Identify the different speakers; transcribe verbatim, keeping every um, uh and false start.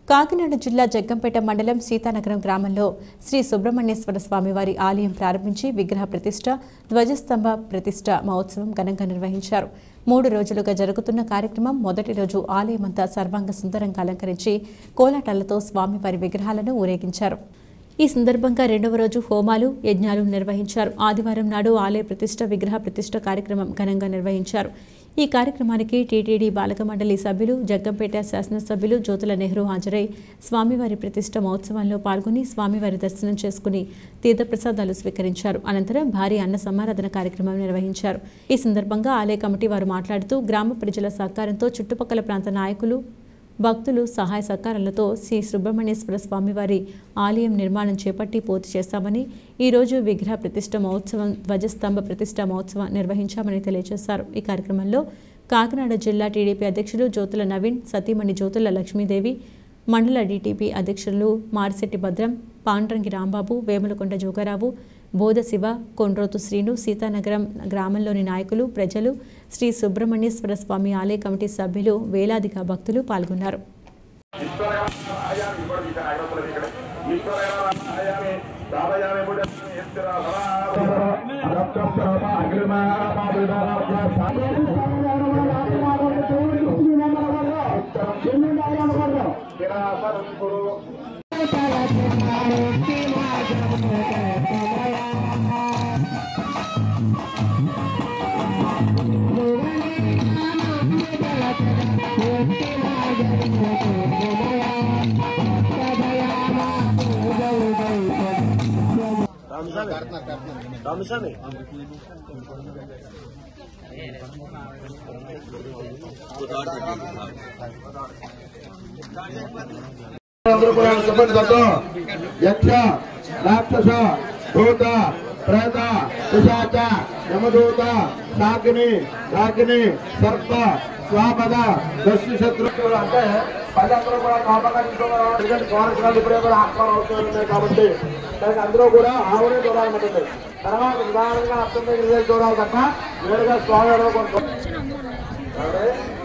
Speaker 1: కాకినాడ జిల్లా జగ్గంపేట మండలం సీతానగరం గ్రామంలో శ్రీ సుబ్రహ్మణ్యేశ్వర స్వామివారి ఆలయం ప్రారంభించి విగ్రహ ప్రతిష్ఠ, ధ్వజస్తంభ ప్రతిష్ఠ మహోత్సవం ఘనంగా నిర్వహించారు. మూడు రోజులుగా జరుగుతున్న కార్యక్రమం మొదటి రోజు ఆలయమంతా సర్వాంగ సుందరంగా అలంకరించి కోలాటాలతో స్వామివారి విగ్రహాలను ఊరేగించారు. ఈ సందర్భంగా రెండవ రోజు హోమాలు, యజ్ఞాలు నిర్వహించారు. ఆదివారం నాడు ఆలయ ప్రతిష్ఠ, విగ్రహ ప్రతిష్ఠ కార్యక్రమం ఘనంగా నిర్వహించారు. ఈ కార్యక్రమానికి టీటీడీ బాలక మండలి సభ్యులు, జగ్గంపేట శాసనసభ్యులు జ్యోతుల నెహ్రూ హాజరై స్వామివారి ప్రతిష్ఠ మహోత్సవంలో పాల్గొని స్వామివారి దర్శనం చేసుకుని తీర్థప్రసాదాలు స్వీకరించారు. అనంతరం భారీ అన్న సమారాధన కార్యక్రమం నిర్వహించారు. ఈ సందర్భంగా ఆలయ కమిటీ వారు మాట్లాడుతూ గ్రామ ప్రజల సహకారంతో చుట్టుపక్కల ప్రాంత నాయకులు, భక్తులు సహాయ సహకారాలతో శ్రీ సుబ్రహ్మణ్యేశ్వర స్వామివారి ఆలయం నిర్మాణం చేపట్టి పూర్తి చేస్తామని, ఈరోజు విగ్రహ ప్రతిష్ఠ మహోత్సవం, ధ్వజస్తంభ ప్రతిష్ఠ మహోత్సవం నిర్వహించామని తెలియజేశారు. ఈ కార్యక్రమంలో కాకినాడ జిల్లా టీడీపీ అధ్యక్షులు జ్యోతుల నవీన్, సతీమణి జ్యోతుల లక్ష్మీదేవి, మండల డీటీపీ అధ్యక్షులు మారిశెట్టి భద్రం, పాండ్రంగి రాంబాబు, వేములకొండ జోగారావు, బోధ శివ, కొండ్రోతు శ్రీను, సీతానగరం గ్రామంలోని నాయకులు, ప్రజలు, శ్రీ సుబ్రహ్మణ్యేశ్వర స్వామి ఆలయ కమిటీ సభ్యులు, వేలాదిగా భక్తులు పాల్గొన్నారు.
Speaker 2: యక్ష, రాక్షస, భూత, ప్రేత, పిశాచ, యమదూత, శాకిని, శాకిని, సర్ప, స్వాపద, దస్యు శత్రువులు అంటే ప్రజలందరూ కూడా కాపాడుతున్నారు. కోరసాలు ఇప్పుడే కూడా ఆత్మాలు అవుతున్నాయి కాబట్టి దానికి అందరూ కూడా ఆవునే చూడాలనుకుంటుంది. తర్వాత నిదానంగా అర్థం దగ్గర చూడాలి తప్ప వేరుగా స్వామి